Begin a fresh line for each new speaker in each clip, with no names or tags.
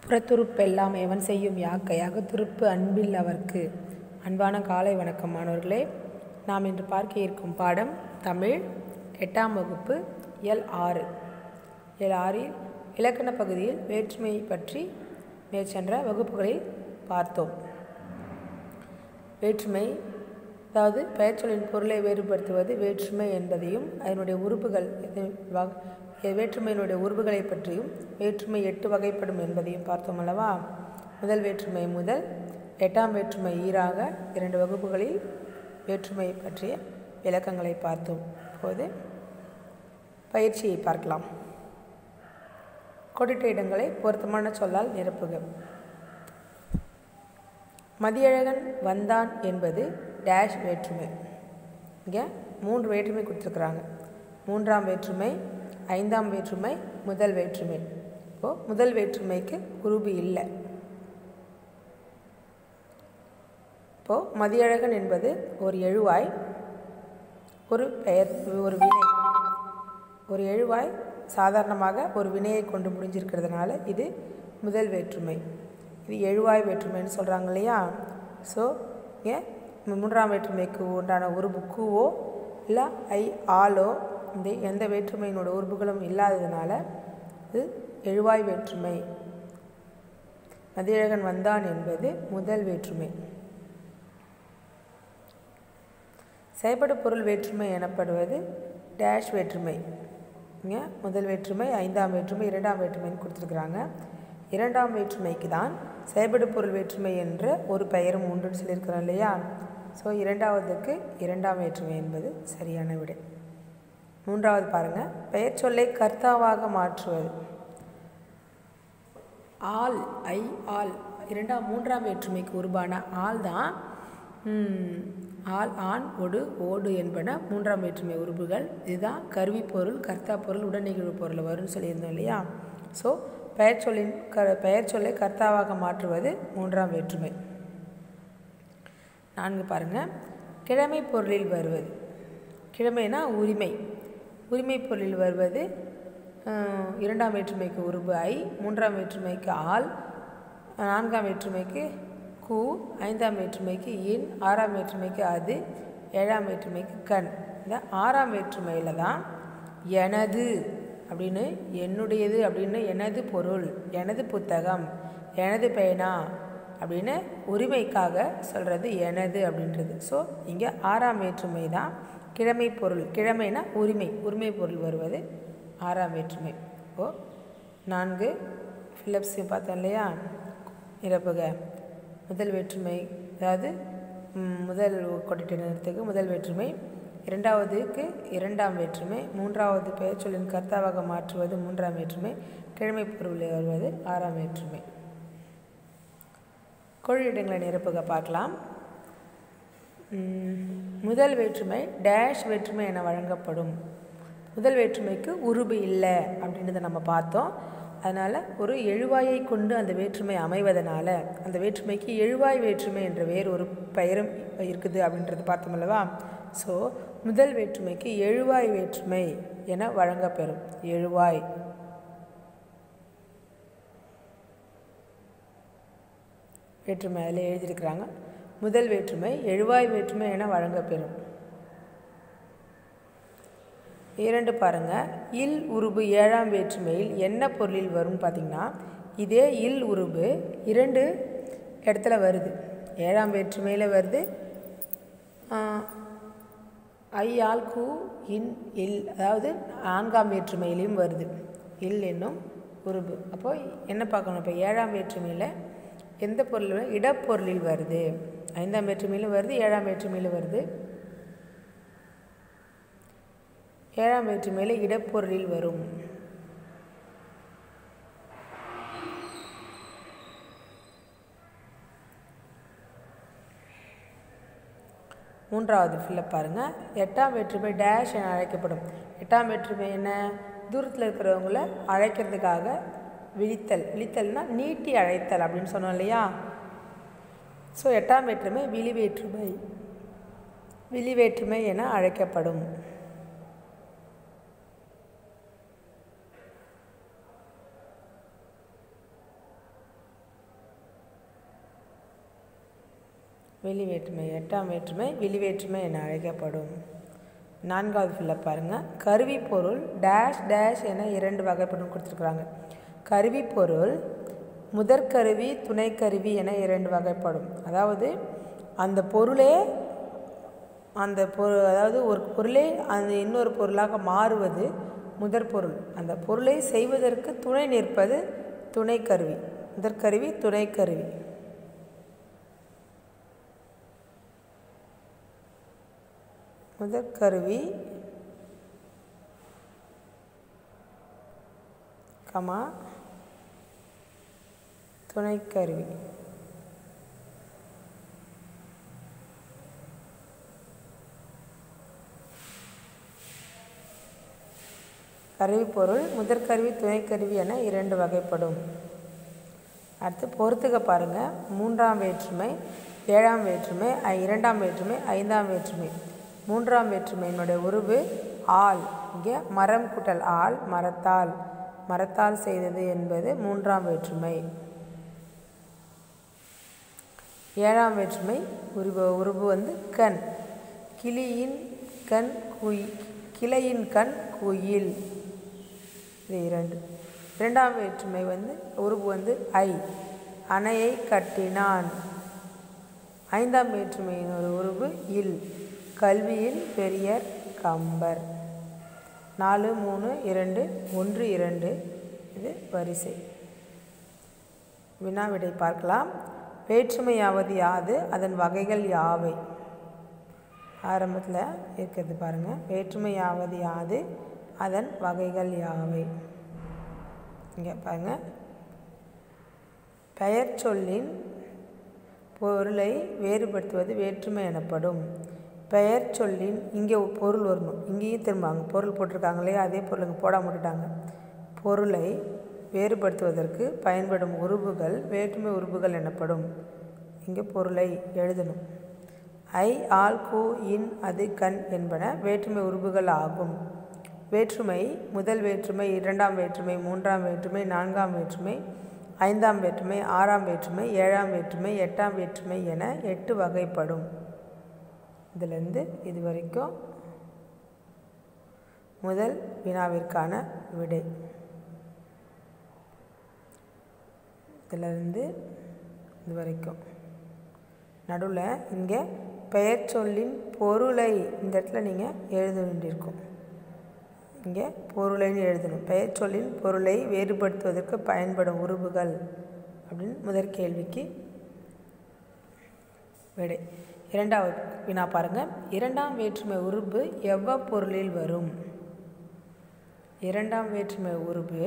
புறத்துறுப்பெல்லாம் எவன் செய்யும் யாக்கை அகத்துறுப்பு அன்பில் அவர்க்கு. அன்பான காலை வணக்கம் மாணவர்களே. நாம் இன்று பார்க்க இருக்கும் பாடம் தமிழ் 8ஆம் வகுப்பு இயல் 6. இயல் 6இல் இலக்கண பகுதியில் வேற்றுமை பற்றி மேற்சென்ற வகுப்புகளில் பார்த்தோம். வேற்றுமை அதாவது பெயர்ச்சொல்லின் பொருளை வேறுபடுத்துவது வேற்றுமை என்பதையும் அதனுடைய உறுப்புகள் வேற்றுமையினுடைய உறுப்புகளை பற்றியும் வேற்றுமை 8 வகைப்படும் என்பதையும் பார்த்தோம் அல்லவா. முதல் வேற்றுமை முதல் 8ஆம் வேற்றுமை ஈராக 2 வகுப்புகளில் வேற்றுமை பற்றிய விளக்கங்களை பார்த்தோம். இப்போது பயிற்சியை பார்க்கலாம். கோடிட்ட இடங்களை பொருத்தமான சொல்லால் நிரப்புக. மதியழகன் வந்தான் என்பது டேஷ் வேற்றுமை. இங்கே 3 வேற்றுமை கொடுத்துருக்குறாங்க. 3ஆம் வேற்றுமை, 5ஆம் வேற்றுமை, முதல் வேற்றுமை. இப்போது முதல் வேற்றுமைக்கு உருபு இல்லை. இப்போது மதியழகன் என்பது ஒரு எழுவாய், ஒரு பெயர், ஒரு வினை. ஒரு எழுவாய் சாதாரணமாக ஒரு வினையை கொண்டு முடிஞ்சிருக்கிறதுனால இது முதல் வேற்றுமை. இது எழுவாய் வேற்றுமைன்னு சொல்கிறாங்க இல்லையா. ஸோ இங்கே 3ஆம் வேற்றுமைக்கு உண்டான உருபு கூவோ இல்லை ஆலோ இந்த எந்த வேற்றுமையினோட உறுப்புகளும் இல்லாததுனால இது எழுவாய் வேற்றுமை. மதியழகன் வந்தான் என்பது முதல் வேற்றுமை. செயல்படு பொருள் வேற்றுமை எனப்படுவது டேஷ் வேற்றுமை. இங்கே முதல் வேற்றுமை, 5ஆம் வேற்றுமை, 2ஆம் வேற்றுமைன்னு கொடுத்துருக்குறாங்க. 2ஆம் வேற்றுமைக்கு தான் செயல்படு பொருள் வேற்றுமை என்ற ஒரு பெயரும் உண்டுன்னு சொல்லியிருக்கிறோம் இல்லையா. ஸோ 2ஆவதுக்கு 2ஆம் வேற்றுமை என்பது சரியான விடை. 3ஆவது பாருங்கள், பெயர் சொல்லை கர்த்தாவாக மாற்றுவது. ஆல் ஆல் 3ஆம் வேற்றுமைக்கு உருவான ஆல் தான் ஆல், ஆண், ஒடு, ஓடு என்பன 3ஆம் வேற்றுமை உறுப்புகள். இதுதான் கருவி பொருள், கர்த்தா பொருள், உடனிகழ்வு பொருள் வரும்னு சொல்லியிருந்தோம் இல்லையா. ஸோ பெயர் சொல்லை கர்த்தாவாக மாற்றுவது 3ஆம் வேற்றுமை. 4 பாருங்கள், கிழமை பொருளில் வருவது. கிழமைனா உரிமை. உரிமை பொருளில் வருவது 2ஆம் வேற்றுமைக்கு உருபு ஐ, 3ஆம் வேற்றுமைக்கு ஆல், 4ஆம் வேற்றுமைக்கு கூ, 5ஆம் வேற்றுமைக்கு இன், 6ஆம் வேற்றுமைக்கு அது, 7ஆம் வேற்றுமைக்கு கண். இந்த 6ஆம் வேற்றுமையில் தான் எனது அப்படின்னு, என்னுடையது அப்படின்னு, எனது பொருள், எனது புத்தகம், எனது பேனா அப்படின்னு உரிமைக்காக சொல்கிறது எனது அப்படின்றது. ஸோ இங்கே 6ஆம் வேற்றுமை தான் கிழமை பொருள். கிழமைனா உரிமை, உரிமை பொருள் வருவது 6ஆம் வேற்றுமை. இப்போது 4 ஃபில்லப்ஸ் பார்த்தோம் இல்லையா. நிரப்புக. முதல் வேற்றுமை அதாவது முதல் கோடிட்ட இடத்துக்கு முதல் வேற்றுமை, 2ஆவதுக்கு 2ஆம் வேற்றுமை, 3ஆவது பெயர் சொல்லின் கர்த்தாவாக மாற்றுவது 3ஆம் வேற்றுமை, கிழமை பொருளில் வருவது 6ஆம் வேற்றுமை. கோடிட்டங்களை நிரப்புக பார்க்கலாம். முதல் வேற்றுமை டேஷ் வேற்றுமை என வழங்கப்படும். முதல் வேற்றுமைக்கு உருபு இல்லை அப்படின்றத நம்ம பார்த்தோம். அதனால் ஒரு எழுவாயை கொண்டு அந்த வேற்றுமை அமைவதனால அந்த வேற்றுமைக்கு எழுவாய் வேற்றுமை என்ற வேறு ஒரு பெயரும் இருக்குது அப்படின்றது பார்த்தோம் அல்லவா. ஸோ முதல் வேற்றுமைக்கு எழுவாய் வேற்றுமை என வழங்கப்பெறும். எழுவாய் வேற்றுமை அதில் எழுதியிருக்கிறாங்க. முதல் வேற்றுமை எழுவாய் வேற்றுமை என வழங்கப்பெறும். 2 பாருங்கள், இல் உருபு 7ஆம் வேற்றுமையில் என்ன பொருளில் வரும் பார்த்திங்கன்னா, இதே இல் உருபு 2 இடத்துல வருது. 7ஆம் வேற்றுமையில் வருது, ஐ, ஆல், கூ, இன், இல், அதாவது 4ஆம் வேற்றுமையிலையும் வருது இல் என்னும் உருபு. அப்போது என்ன பார்க்கணும், இப்போ 7ஆம் வேற்றுமையில் எந்த பொருள் இடப்பொருளில் வருது. 5ஆம் வேற்றுமையிலும் வருது, 7ஆம் வேற்றுமையிலும் வருது. 7ஆம் வேற்றுமையில் இடப்பொருளில் வரும். மூன்றாவது ஃபில்லப் பாருங்கள், 8ஆம் வேற்றுமை டேஷ் என அழைக்கப்படும். 8ஆம் வேற்றுமை என்ன, தூரத்தில் இருக்கிறவங்கள அழைக்கிறதுக்காக விழித்தல். விழித்தல்னா நீட்டி அழைத்தல் அப்படின்னு சொன்னோம் இல்லையா. ஸோ 8ஆம் வேற்றுமை விழிவேற்றுமை, விழிவேற்றுமை என அழைக்கப்படும். வெளி வேற்றுமை. 8ஆம் வேற்றுமை வெளி வேற்றுமை என அழைக்கப்படும். 4வது ஃபில்லப் பாருங்கள். கருவிப்பொருள் டேஷ் டேஷ் என 2 வகைப்படும் கொடுத்துருக்குறாங்க. கருவிப்பொருள் முதற்கருவி துணைக்கருவி என 2 வகைப்படும். அதாவது அந்த பொருளே அதாவது ஒரு பொருளே அந்த இன்னொரு பொருளாக மாறுவது முதற் பொருள். அந்த பொருளை செய்வதற்கு துணை நிற்பது துணைக்கருவி. முதற்கருவி துணைக்கருவி. முதற்கருவி துணைக்கருவி. கருவிப்பொருள் முதற்கருவி துணைக்கருவி என 2 வகைப்படும். அடுத்து பொறுத்துக்க பாருங்கள். 3ஆம் வேற்றுமை 7ஆம் வேற்றுமை 2ஆம் வேற்றுமை 5ஆம் வேற்றுமை. 3ஆம் வேற்றுமையினுடைய உருவு ஆல். இங்கே மரம் கூட்டல் ஆல் மரத்தால். மரத்தால் செய்தது என்பது 3ஆம் வேற்றுமை. 7ஆம் வேற்றுமை உருவு கண். கிளியின் கண் கிளையின் கண் குயில். இது 2. 2ஆம் வேற்றுமை உருவு ஐ. அணையை கட்டினான். 5ஆம் வேற்றுமையின் ஒரு உருவு இல். கல்வியில் பெரியர் கம்பர். 4 3 2 1 2 இது வரிசை. வினாவிடை பார்க்கலாம். வேற்றுமையாவது யாது, அதன் வகைகள் யாவை? ஆரம்பத்தில் இருக்கிறது பாருங்கள். வேற்றுமையாவது யாது, அதன் வகைகள் யாவை? இங்கே பாருங்கள். பெயர் சொல்லின் பொருளை வேறுபடுத்துவது வேற்றுமை எனப்படும். பெயர் சொல்லின் இங்கே பொருள் வரணும். இங்கேயும் திரும்பாங்க பொருள் போட்டிருக்காங்க இல்லையா, அதே பொருளுங்க போடாம விட்டுட்டாங்க. பொருளை வேறுபடுத்துவதற்கு பயன்படும் உருபுகள் வேற்றுமை உருபுகள் எனப்படும். இங்கே பொருளை எழுதணும். ஐ ஆல் கூ இன் அது கண் என்பன வேற்றுமை உருபுகள் ஆகும். வேற்றுமை முதல் வேற்றுமை 2ஆம் வேற்றுமை 3ஆம் வேற்றுமை 4ஆம் வேற்றுமை 5ஆம் வேற்றுமை 6ஆம் வேற்றுமை 7ஆம் வேற்றுமை 8ஆம் வேற்றுமை என 8 வகைப்படும். இதிலிருந்து இதுவரைக்கும் முதல் வினாவிற்கான விடை. இதிலிருந்து இதுவரைக்கும் நடுவில் இங்கே பெயர் சொல்லின் பொருளை இந்த இடத்துல நீங்கள் எழுத வேண்டியிருக்கும். இங்கே பொருளைன்னு எழுதணும். பெயர் சொல்லின் பொருளை வேறுபடுத்துவதற்கு பயன்படும் உருபுகள் அப்படின்னு முதற் கேள்விக்கு விடை. 2வது வினா பாருங்கள். 2ஆம் வேற்றுமை உருபு எவ்வப்பொருளில் வரும்? 2ஆம் வேற்றுமை உருபு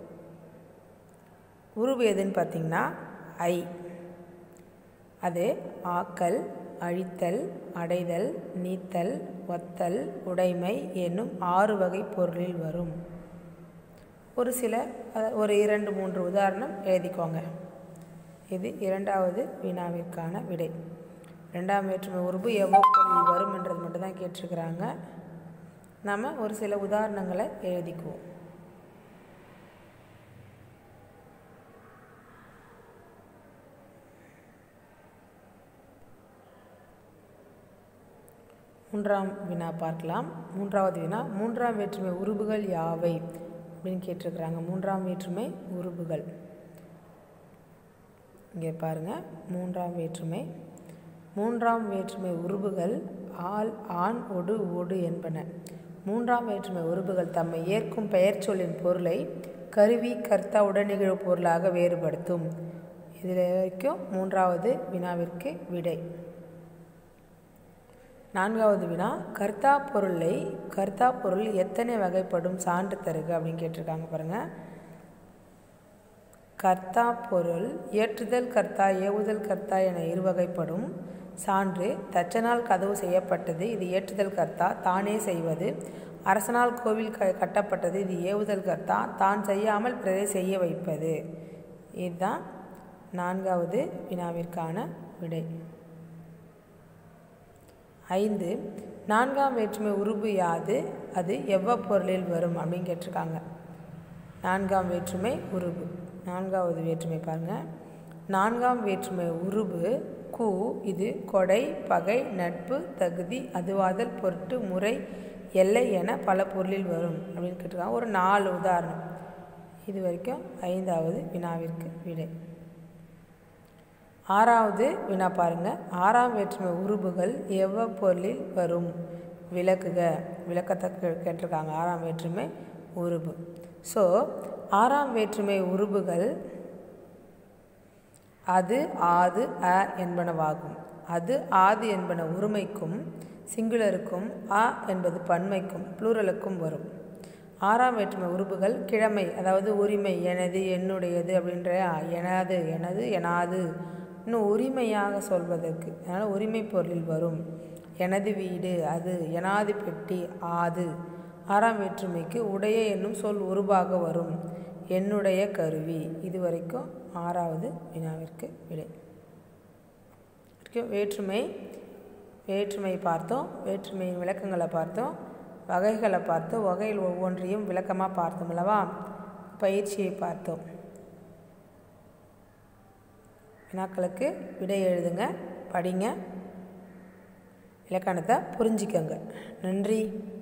எதுன்னு பார்த்தீங்கன்னா ஐ. அது ஆக்கல், அழித்தல், அடைதல், நீத்தல், ஒத்தல், உடைமை என்னும் 6 வகை பொருளில் வரும். ஒரு 2 3 உதாரணம் எழுதிக்கோங்க. இது 2வது வினாவிற்கான விடை. 2ஆம் வேற்றுமை உருபு எவ்வப்பொருளில் வரும் என்றது மட்டும்தான் கேட்டிருக்கிறாங்க. நாம் ஒரு சில உதாரணங்களை எழுதிக்குவோம். மூன்றாம் வினா பார்க்கலாம். 3வது வினா. 3ஆம் வேற்றுமை உருபுகள் யாவை அப்படின்னு கேட்டிருக்கிறாங்க. 3ஆம் வேற்றுமை உருபுகள் இங்கே பாருங்கள். 3ஆம் வேற்றுமை உருபுகள் ஆல், ஆண், ஒடு, ஓடு என்பன. 3ஆம் வேற்றுமை உருபுகள் தம்மை ஏற்கும் பெயர் சொல்லின் பொருளை கருவி, கர்த்தா, உடனிகழ்வு பொருளாக வேறுபடுத்தும். இதில் வரைக்கும் 3வது வினாவிற்கு விடை. 4வது வினா. கர்த்தா பொருள் எத்தனை வகைப்படும்? சான்று தருக அப்படின்னு கேட்டிருக்காங்க பாருங்கள். கர்த்தா பொருள் ஏற்றுதல் கர்த்தா, ஏவுதல் கர்த்தா என 2 வகைப்படும். சான்று தச்சனால் கதவு செய்யப்பட்டது, இது ஏற்றுதல் கர்த்தா, தானே செய்வது. அரசனால் கோவில் கட்டப்பட்டது, இது ஏவுதல் கர்த்தா, தான் செய்யாமல் பிறரை செய்ய வைப்பது. இதுதான் 4வது வினாவிற்கான விடை. 5. 4ஆம் வேற்றுமை உருபு யாது, அது எவ்வப்பொருளில் வரும் அப்படின்னு கேட்டிருக்காங்க. 4ஆம் வேற்றுமை உருபு. 4வது வேற்றுமை பாருங்கள். 4ஆம் வேற்றுமை உருபு கூ இது கொடை, பகை, நட்பு, தகுதி, அதுவாதல், பொருட்டு, முறை, எல்லை என பல பொருளில் வரும் அப்படின்னு கேட்டிருக்காங்க. ஒரு 4 உதாரணம். இது வரைக்கும் 5வது வினாவிற்கு விடை. 6வது வினா பாருங்கள். 6ஆம் வேற்றுமை உருபுகள் எவ்வப்பொருளில் வரும் விளக்குக. விளக்கத்தை கேட்டிருக்காங்க. 6ஆம் வேற்றுமை உருபு. ஸோ 6ஆம் வேற்றுமை உருபுகள் அது, ஆது, அ என்பனவாகும். அது, ஆது என்பன உரிமைக்கும் சிங்குலருக்கும், அ என்பது பன்மைக்கும் ப்ளூரலுக்கும் வரும். 6ஆம் வேற்றுமை உருபுகள் கிழமை, அதாவது உரிமை, எனது, என்னுடையது அப்படின்ற எனது, எனது, எனாது இன்னும் உரிமையாக சொல்வதற்கு, அதனால் உரிமை பொருளில் வரும். எனது வீடு, அது, எனாது பெட்டி, ஆது. 6ஆம் வேற்றுமைக்கு உடைய என்னும் சொல் உருபாக வரும். என்னுடைய கருவி. இது வரைக்கும் 6வது வினாவிற்கு விடை. வேற்றுமை பார்த்தோம், வேற்றுமையின் விளக்கங்களை பார்த்தோம், வகைகளை பார்த்தோம், வகையில் ஒவ்வொன்றையும் விளக்கமாக பார்த்தோம் அல்லவா. பயிற்சியை பார்த்தோம். வினாக்களுக்கு விடை எழுதுங்க, படிங்க, இலக்கணத்தை புரிஞ்சிக்கங்க. நன்றி.